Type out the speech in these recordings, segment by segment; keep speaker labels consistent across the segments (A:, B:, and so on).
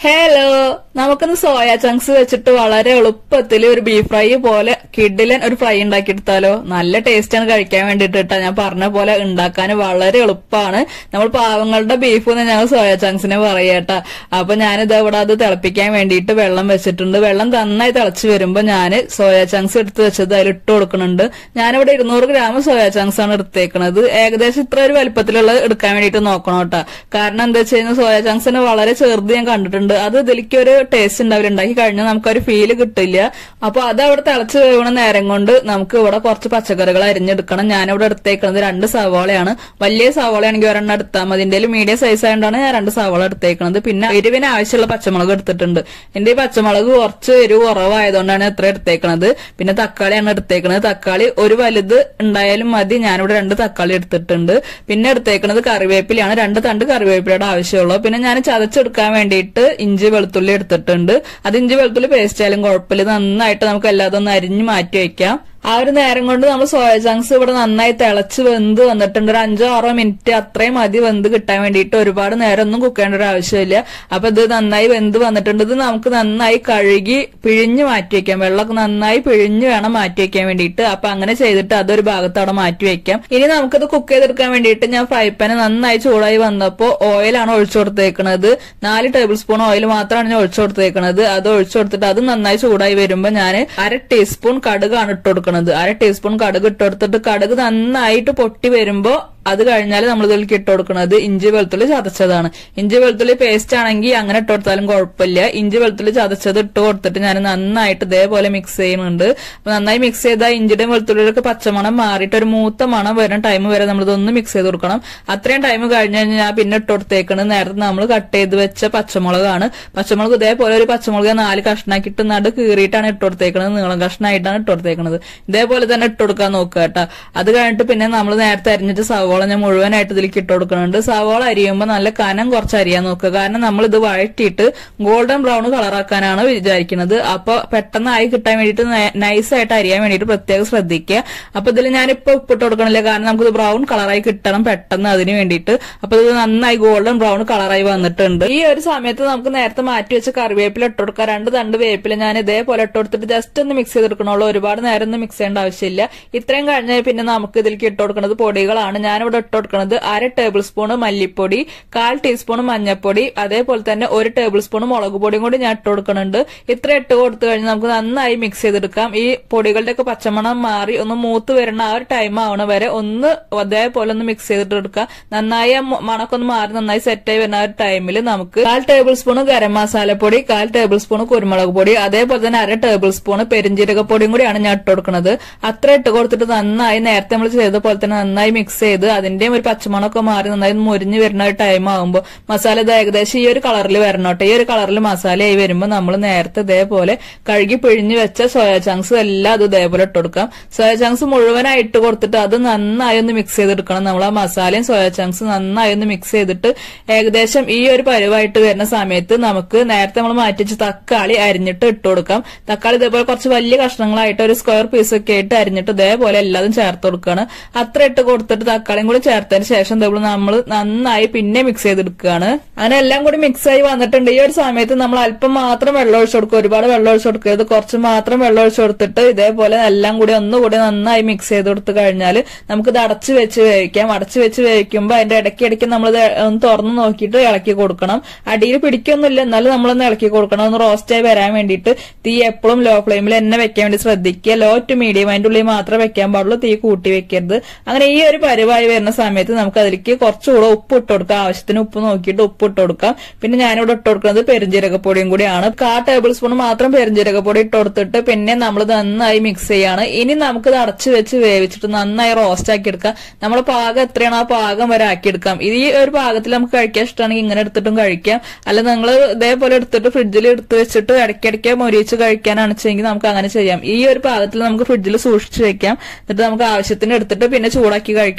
A: Hello, നമുക്കൊന്ന് soya chunks വെച്ചിട്ട് വളരെ എളുപ്പത്തിൽ ഒരു ബീഫ് ഫ്രൈ പോലെ കിഡിലൻ ഒരു ഫ്രൈ ഉണ്ടാക്കിയെടുത്താലോ. നല്ല ടേസ്റ്റ് ആണ് കഴിക്കാൻ വേണ്ടിട്ട്. ഞാൻ പറഞ്ഞ പോലെ ഉണ്ടാക്കാൻ വളരെ എളുപ്പമാണ്. നമ്മൾ പാവങ്ങളുടെ ബീഫ് എന്ന് ഞങ്ങൾ സോയ ചങ്ക്സിനെ പറയട്ടാ. അപ്പൊ ഞാനിത് ഇവിടെ അത് തിളപ്പിക്കാൻ വേണ്ടിയിട്ട് വെള്ളം വെച്ചിട്ടുണ്ട്. വെള്ളം നന്നായി തിളച്ച് വരുമ്പോ ഞാൻ സോയ ചങ്ക്സ് എടുത്ത് വെച്ചത് അതിൽ ഇട്ട് കൊടുക്കുന്നുണ്ട്. ഞാനിവിടെ 200 ഗ്രാം സോയ ചങ്ക്സ് ആണ് എടുത്തേക്കുന്നത്. ഏകദേശം ഇത്ര ഒരു വലുപ്പത്തിലുള്ളത് എടുക്കാൻ വേണ്ടിയിട്ട് നോക്കണം കേട്ടാ. കാരണം എന്താ വെച്ച് കഴിഞ്ഞാൽ സോയ ചങ്ക്സിന് വളരെ ചെറുത് ഞാൻ കണ്ടിട്ടുണ്ട്. അത് ഇതിലേക്ക് ഒരു ടേസ്റ്റ് ഉണ്ടാവില്ല. ഉണ്ടാക്കി കഴിഞ്ഞാൽ നമുക്കൊരു ഫീല് കിട്ടില്ല. അപ്പൊ അത് അവിടെ തിളച്ച് വേവണ നേരം കൊണ്ട് നമുക്ക് ഇവിടെ കുറച്ച് പച്ചക്കറികൾ അരിഞ്ഞെടുക്കണം. ഞാനിവിടെ എടുത്തേക്കുന്നത് 2 സവാളയാണ്. വലിയ സവാളയാണെങ്കിൽ ഒരെണ്ണം എടുത്താൽ മതി. എന്റെ മീഡിയം സൈസ് ആയതുകൊണ്ടാണ് ഞാൻ 2 സവാള എടുത്തേക്കുന്നത്. പിന്നെ എരിവിന് ആവശ്യമുള്ള പച്ചമുളക് എടുത്തിട്ടുണ്ട്. എന്റെ ഈ പച്ചമുളക് കുറച്ച് എരിവ് കുറവായതുകൊണ്ടാണ് എത്ര എടുത്തേക്കുന്നത്. പിന്നെ തക്കാളിയാണ് എടുത്തേക്കുന്നത്. തക്കാളി ഒരു വലുത് ഉണ്ടായാലും മതി. ഞാനിവിടെ 2 തക്കാളി എടുത്തിട്ടുണ്ട്. പിന്നെ എടുത്തേക്കുന്നത് കറിവേപ്പിലയാണ്. 2 തണ്ട് കറിവേപ്പിലയുടെ ആവശ്യമുള്ളൂ. പിന്നെ ഞാൻ ചതച്ചെടുക്കാൻ വേണ്ടിയിട്ട് ഇഞ്ചി വെളുത്തുള്ളി എടുത്തിട്ടുണ്ട്. അത് ഇഞ്ചി വെളുത്തുള്ളി പേസ്റ്റ് ആയാലും കുഴപ്പമില്ല. നന്നായിട്ട് നമുക്ക് എല്ലാതും ഒന്ന് അരിഞ്ഞ് മാറ്റി വെക്കാം. ആ ഒരു നേരം കൊണ്ട് നമ്മൾ സോയ ചങ്ക്സ് ഇവിടെ നന്നായി തിളച്ച് വെന്ത് വന്നിട്ടുണ്ട്. ഒരു 5-6 മിനിറ്റ് അത്രയും മതി വെന്ത് കിട്ടാൻ വേണ്ടിയിട്ട്. ഒരുപാട് നേരം ഒന്നും കുക്ക് ചെയ്യേണ്ട ഒരു ആവശ്യമില്ല. അപ്പൊ ഇത് നന്നായി വെന്ത് വന്നിട്ടുണ്ട്. ഇത് നമുക്ക് നന്നായി കഴുകി പിഴിഞ്ഞ് മാറ്റി വെക്കാം. വെള്ളമൊക്കെ നന്നായി പിഴിഞ്ഞ് വേണം മാറ്റി വെക്കാൻ വേണ്ടിയിട്ട്. അപ്പൊ അങ്ങനെ ചെയ്തിട്ട് അതൊരു ഭാഗത്ത് അവിടെ മാറ്റി വെക്കാം. ഇനി നമുക്കിത് കുക്ക് ചെയ്തെടുക്കാൻ വേണ്ടിയിട്ട് ഞാൻ ഫ്രൈ പാന് നന്നായി ചൂടായി വന്നപ്പോ ഓയിലാണ് ഒഴിച്ചു കൊടുത്തേക്കുന്നത്. 4 ടേബിൾ സ്പൂൺ ഓയിൽ മാത്രമാണ് ഞാൻ ഒഴിച്ചു കൊടുത്തേക്കുന്നത്. അത് ഒഴിച്ചു കൊടുത്തിട്ട് അത് നന്നായി ചൂടായി വരുമ്പോ ഞാൻ 1/2 ടീസ്പൂൺ കടുകാണ് ഇട്ട് കൊടുക്കുന്നത്. 1/2 ടീസ്പൂൺ കടുക് ഇട്ട് കൊടുത്തിട്ട് കടുക് നന്നായിട്ട് പൊട്ടി വരുമ്പോ അത് കഴിഞ്ഞാൽ നമ്മൾ ഇതിലേക്ക് ഇട്ട് കൊടുക്കുന്നത് ഇഞ്ചി വെളുത്തുള്ളി ചതച്ചതാണ്. ഇഞ്ചി വെളുത്തുള്ളി പേസ്റ്റ് ആണെങ്കിൽ അങ്ങനെ ഇട്ട് കൊടുത്താലും കുഴപ്പമില്ല. ഇഞ്ചി വെളുത്തുള്ളി ചതച്ചത് ഇട്ട് കൊടുത്തിട്ട് ഞാൻ നന്നായിട്ട് ഇതേപോലെ മിക്സ് ചെയ്യുന്നുണ്ട്. നന്നായി മിക്സ് ചെയ്താൽ ഇഞ്ചിയുടെയും വെളുത്തുള്ളിയുടെ പച്ചമണം മാറിയിട്ട് ഒരു മൂത്ത മണം വരുന്ന ടൈം വരെ നമ്മൾ ഇതൊന്ന് മിക്സ് ചെയ്ത് കൊടുക്കണം. അത്രയും ടൈം കഴിഞ്ഞ് കഴിഞ്ഞാൽ ഞാൻ പിന്നെ ഇട്ട് കൊടുത്തേക്കുന്നത് നേരത്തെ നമ്മൾ കട്ട് ചെയ്ത് വെച്ച പച്ചമുളകാണ്. പച്ചമുളക് ഇതേപോലെ ഒരു പച്ചമുളക് 4 കഷ്ണാക്കിയിട്ട് നടു കീറിയിട്ടാണ് ഇട്ട് കൊടുത്തേക്കുന്നത്. നീളം കഷ്ണമായിട്ടാണ് ഇട്ട് കൊടുത്തേക്കുന്നത്. ഇതേപോലെ തന്നെ ഇട്ട് കൊടുക്കാൻ നോക്കുക കേട്ടോ. അത് കഴിഞ്ഞിട്ട് പിന്നെ നമ്മൾ നേരത്തെ അരിഞ്ഞിട്ട് സവോള ഞാൻ മുഴുവനായിട്ട് ഇതിലേക്ക് ഇട്ട് കൊടുക്കുന്നുണ്ട്. സവോള അരിയുമ്പോൾ നല്ല കനം കുറച്ച് അരിയാൻ നോക്കുക. കാരണം നമ്മൾ ഇത് വഴറ്റിയിട്ട് ഗോൾഡൻ ബ്രൗൺ കളറാക്കാനാണ് വിചാരിക്കുന്നത്. അപ്പൊ പെട്ടെന്നായി കിട്ടാൻ വേണ്ടിയിട്ട് നൈസായിട്ട് അരിയാൻ വേണ്ടിയിട്ട് പ്രത്യേകം ശ്രദ്ധിക്കുക. അപ്പൊ ഇതിൽ ഞാനിപ്പോ ഉപ്പിട്ട് കൊടുക്കണില്ല. കാരണം നമുക്കിത് ബ്രൗൺ കളറായി കിട്ടണം പെട്ടെന്ന് അതിന് വേണ്ടിയിട്ട്. അപ്പൊ ഇത് നന്നായി ഗോൾഡൻ ബ്രൗൺ കളറായി വന്നിട്ടുണ്ട്. ഈ ഒരു സമയത്ത് നമുക്ക് നേരത്തെ മാറ്റി വെച്ച കറിവേപ്പില ഇട്ട് കൊടുക്കുക. 2 തണ്ട് വേപ്പില ഞാൻ ഇതേപോലെ ഇട്ട് കൊടുത്തിട്ട് ജസ്റ്റ് ഒന്ന് മിക്സ് ചെയ്തെടുക്കണുള്ളൂ. ഒരുപാട് നേരം ഒന്നും മിക്സ് ചെയ്യേണ്ട ആവശ്യമില്ല. ഇത്രയും കഴിഞ്ഞാൽ പിന്നെ നമുക്ക് ഇതിലേക്ക് ഇട്ട് കൊടുക്കുന്നത് പൊടികളാണ്. ഞാനിവിടെ ഇട്ട് കൊടുക്കുന്നത് 1/2 ടേബിൾ സ്പൂൺ മല്ലിപ്പൊടി, 1/4 ടീസ്പൂൺ മഞ്ഞൾപ്പൊടി, അതേപോലെ തന്നെ 1 ടേബിൾ സ്പൂൺ മുളക് പൊടിയും കൂടി ഞാൻ ഇട്ട് കൊടുക്കുന്നുണ്ട്. ഇത്ര ഇട്ട് കൊടുത്തു കഴിഞ്ഞാൽ നമുക്ക് നന്നായി മിക്സ് ചെയ്തെടുക്കാം. ഈ പൊടികളുടെ ഒക്കെ പച്ചമണം മാറി ഒന്ന് മൂത്ത് വരുന്ന ആ ഒരു ടൈം ആവണ വരെ ഒന്ന് അതേപോലെ ഒന്ന് മിക്സ് ചെയ്തിട്ട് എടുക്കാം. നന്നായി മണമൊക്കെ ഒന്ന് മാറി നന്നായി സെറ്റായി വരുന്ന ആ ഒരു ടൈമിൽ നമുക്ക് 1/4 ടേബിൾ സ്പൂൺ ഗരം മസാലപ്പൊടി, 1/4 ടേബിൾ സ്പൂൺ കുരുമുളക് പൊടി, അതേപോലെ തന്നെ 1/2 ടേബിൾ സ്പൂൺ പെരിഞ്ജീരകപ്പൊടിയും കൂടിയാണ് ഞാൻ ഇട്ട് കൊടുക്കുന്നത്. അത്ര ഇട്ട് കൊടുത്തിട്ട് നന്നായി നേരത്തെ നമ്മൾ ചെയ്ത പോലെ തന്നെ നന്നായി മിക്സ് ചെയ്ത് അതിന്റെയും ഒരു പച്ചമണമൊക്കെ മാറി നന്നായി മുരിഞ്ഞ് വരുന്ന ഒരു ടൈം ആകുമ്പോൾ മസാല ഇത് ഏകദേശം ഈ ഒരു കളറിൽ വരണോട്ടെ. ഈ ഒരു കളറിൽ മസാലയായി വരുമ്പോൾ നമ്മൾ നേരത്തെ ഇതേപോലെ കഴുകി പിഴിഞ്ഞ് വെച്ച സോയ ചങ്ക്സ് എല്ലാം അത് ഇതേപോലെ ഇട്ട് കൊടുക്കാം. സോയ ചങ്ക്സ് മുഴുവനായി ഇട്ട് കൊടുത്തിട്ട് അത് നന്നായി ഒന്ന് മിക്സ് ചെയ്തെടുക്കണം. നമ്മൾ ആ മസാലയും സോയ ചങ്ക്സ് നന്നായി ഒന്ന് മിക്സ് ചെയ്തിട്ട് ഏകദേശം ഈ ഒരു പരുവായിട്ട് വരുന്ന സമയത്ത് നമുക്ക് നേരത്തെ നമ്മൾ മാറ്റിച്ച് തക്കാളി അരിഞ്ഞിട്ട് ഇട്ട് കൊടുക്കാം. തക്കാളി ഇതേപോലെ കുറച്ച് വലിയ കഷ്ണങ്ങളായിട്ട് ഒരു സ്ക്വയർ പീസ് ഒക്കെ ആയിട്ട് അരിഞ്ഞിട്ട് ഇതേപോലെ എല്ലാതും ചേർത്ത് കൊടുക്കുകയാണ്. അത്ര ഇട്ട് കൊടുത്തിട്ട് തക്കാളിയും കൂടി ചേർത്തതിന് ശേഷം നമ്മൾ നന്നായി പിന്നെ മിക്സ് ചെയ്തെടുക്കുകയാണ്. അങ്ങനെ എല്ലാം കൂടി മിക്സ് ആയി വന്നിട്ടുണ്ട്. ഈ ഒരു സമയത്ത് നമ്മൾ അല്പം മാത്രം വെള്ളം ഒഴിച്ചു കൊടുക്കുക. ഒരുപാട് വെള്ളം ഒഴിച്ചു കൊടുക്കരുത്. കുറച്ച് മാത്രം വെള്ളം ഒഴിച്ചു കൊടുത്തിട്ട് ഇതേപോലെ എല്ലാം കൂടി ഒന്നുകൂടി നന്നായി മിക്സ് ചെയ്ത് കൊടുത്തു കഴിഞ്ഞാൽ നമുക്കിത് അടച്ചു വെച്ച് വേവിക്കാം. അടച്ചു വെച്ച് വേവിക്കുമ്പോൾ അതിന്റെ ഇടയ്ക്കിടയ്ക്ക് നമ്മൾ ഒന്ന് തുറന്ന് നോക്കിയിട്ട് ഇളക്കി കൊടുക്കണം. അടിയിൽ പിടിക്കൊന്നുമില്ല, എന്നാലും നമ്മളൊന്ന് ഇളക്കി കൊടുക്കണം. ഒന്ന് റോസ്റ്റായി വരാൻ വേണ്ടിയിട്ട് തീ എപ്പോഴും ലോ ഫ്ലെയിമിൽ തന്നെ വെക്കാൻ വേണ്ടി ശ്രദ്ധിക്കുക. ലോ ടു മീഡിയം അതിന്റെ ഉള്ളിൽ മാത്രമേ വെക്കാൻ പാടുള്ളൂ. തീ കൂട്ടി വെക്കരുത്. അങ്ങനെ ഈ ഒരു പരുവായി വരുന്ന സമയത്ത് നമുക്ക് അതിലേക്ക് കുറച്ചുകൂടെ ഉപ്പ് ഇട്ട് കൊടുക്കാം. ആവശ്യത്തിന് ഉപ്പ് നോക്കിയിട്ട് ഉപ്പ് ഇട്ട് കൊടുക്കാം. പിന്നെ ഞാനിവിടെ ഇട്ട് കൊടുക്കുന്നത് പെരിഞ്ജീരകപ്പൊടിയും കൂടിയാണ്. 1/4 ടേബിൾ സ്പൂൺ മാത്രം പെരിഞ്ജീരകപ്പൊടി ഇട്ട് കൊടുത്തിട്ട് പിന്നെ നമ്മൾ നന്നായി മിക്സ് ചെയ്യാണ്. ഇനി നമുക്കിത് അടച്ചു വെച്ച് വേവിച്ചിട്ട് നന്നായി റോസ്റ്റ് ആക്കി എടുക്കാം. നമ്മുടെ പാകം എത്രയാണ് ആ പാകം വരെ ആക്കിയെടുക്കാം. ഈ ഒരു പാകത്തിൽ നമുക്ക് കഴിക്കാൻ ഇഷ്ടമാണെങ്കിൽ ഇങ്ങനെ എടുത്തിട്ടും കഴിക്കാം. അല്ല നിങ്ങൾ ഇതേപോലെ എടുത്തിട്ട് ഫ്രിഡ്ജിൽ എടുത്ത് വെച്ചിട്ട് ഇടയ്ക്കിടയ്ക്ക് മൊരിച്ച് കഴിക്കാനാണ് വെച്ചെങ്കിൽ നമുക്ക് അങ്ങനെ ചെയ്യാം. ഈ ഒരു പാകത്തിൽ നമുക്ക് ഫ്രിഡ്ജിൽ സൂക്ഷിച്ച് വെക്കാം. എന്നിട്ട് നമുക്ക് ആവശ്യത്തിന് എടുത്തിട്ട് പിന്നെ ചൂടാക്കി കഴിക്കണമെങ്കിൽ അങ്ങനെ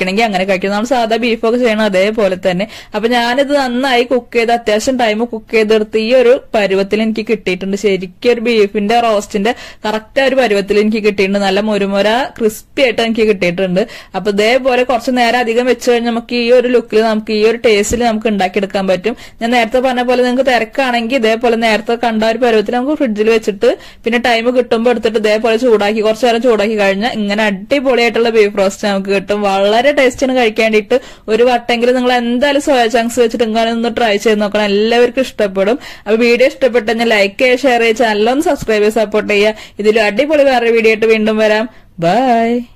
A: അങ്ങനെ കഴിക്കും. നമ്മൾ സാധാ ബീഫൊക്കെ ചെയ്യണം അതേപോലെ തന്നെ. അപ്പൊ ഞാനിത് നന്നായി കുക്ക് ചെയ്ത് അത്യാവശ്യം ടൈം കുക്ക് ചെയ്തെടുത്ത് ഈ ഒരു പരുവത്തിൽ എനിക്ക് കിട്ടിയിട്ടുണ്ട്. ശരിക്കും ഒരു ബീഫിന്റെ റോസ്റ്റിന്റെ കറക്റ്റ് ഒരു പരുവത്തിൽ എനിക്ക് കിട്ടിയിട്ടുണ്ട്. നല്ല മുരുമുര ക്രിസ്പി ആയിട്ട് എനിക്ക് കിട്ടിയിട്ടുണ്ട്. അപ്പൊ ഇതേപോലെ കുറച്ച് നേരം അധികം വെച്ച് കഴിഞ്ഞാൽ നമുക്ക് ഈ ഒരു ലുക്കിൽ നമുക്ക് ഈ ഒരു ടേസ്റ്റിൽ നമുക്ക് ഉണ്ടാക്കിയെടുക്കാൻ പറ്റും. ഞാൻ നേരത്തെ പറഞ്ഞ പോലെ നിങ്ങൾക്ക് തിരക്കാണെങ്കിൽ ഇതേപോലെ നേരത്തെ കണ്ട ഒരു പരുവത്തിൽ നമുക്ക് ഫ്രിഡ്ജിൽ വെച്ചിട്ട് പിന്നെ ടൈം കിട്ടുമ്പോൾ എടുത്തിട്ട് ഇതേപോലെ ചൂടാക്കി കുറച്ചു നേരം ചൂടാക്കി കഴിഞ്ഞാൽ ഇങ്ങനെ അടിപൊളിയായിട്ടുള്ള ബീഫ് റോസ്റ്റ് നമുക്ക് കിട്ടും. വളരെ ടേസ്റ്റിന് കഴിക്കാൻ വേണ്ടിയിട്ട് ഒരു വട്ടെങ്കിലും നിങ്ങൾ എന്തായാലും സോയ ചങ്ക്സ് വെച്ചിട്ട് ഇങ്ങനെ ഒന്ന് ട്രൈ ചെയ്ത് നോക്കണം. എല്ലാവർക്കും ഇഷ്ടപ്പെടും. അപ്പൊ വീഡിയോ ഇഷ്ടപ്പെട്ടെങ്കിൽ ലൈക്ക് ചെയ്യുക, ഷെയർ ചെയ്യുക, ചാനലൊന്ന് സബ്സ്ക്രൈബ് ചെയ്ത് സപ്പോർട്ട് ചെയ്യുക. ഇതിലും അടിപൊളി വേറെ വീഡിയോ ആയിട്ട് വീണ്ടും വരാം. ബൈ.